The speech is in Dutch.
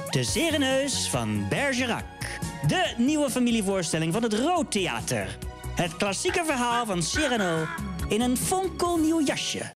De Serenheus van Bergerac. De nieuwe familievoorstelling van het Rood Theater. Het klassieke verhaal van Cyrano in een fonkelnieuw jasje.